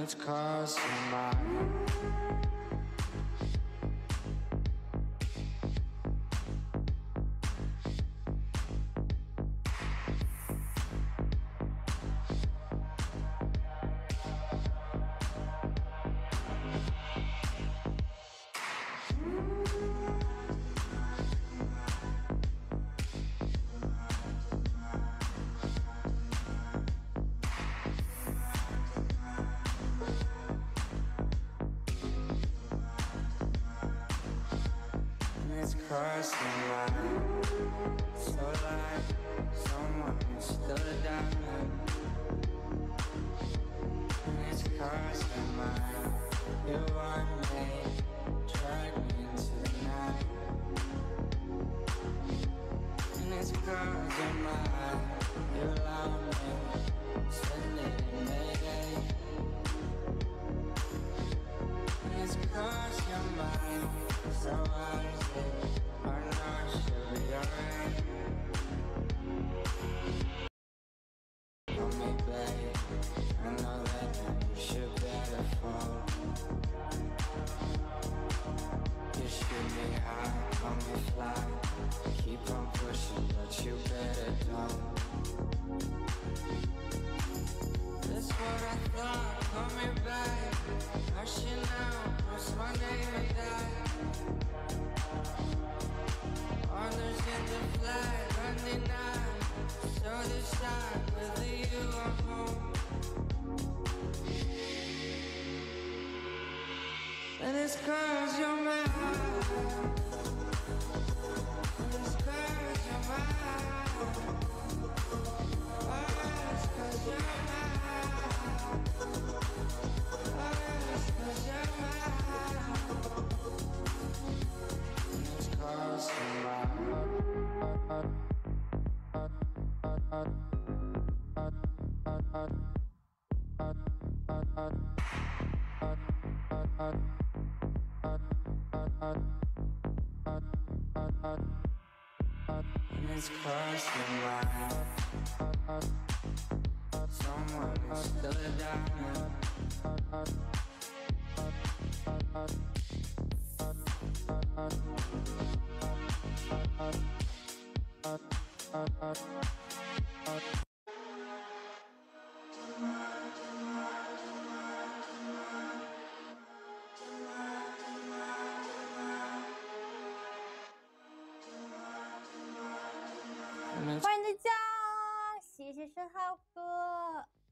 it's 'cause you're mine. It's 'cause you're mine. So like someone who's still a diamond. And it's 'cause you're mine. You want me, drag me into the night. And it's 'cause you're mine. You love me, spend it in Mayday. And it's 'cause you're mine. So I keep on pushing, but you better don't. That's what I thought, call me back. Rushing out, what's my name and die. Honors in the flag, undenied. So decide whether you are home. And it's 'cause you're mine. And it's 'cause you're mine. Someone who's still a diamond. 欢迎大家，谢谢申浩哥。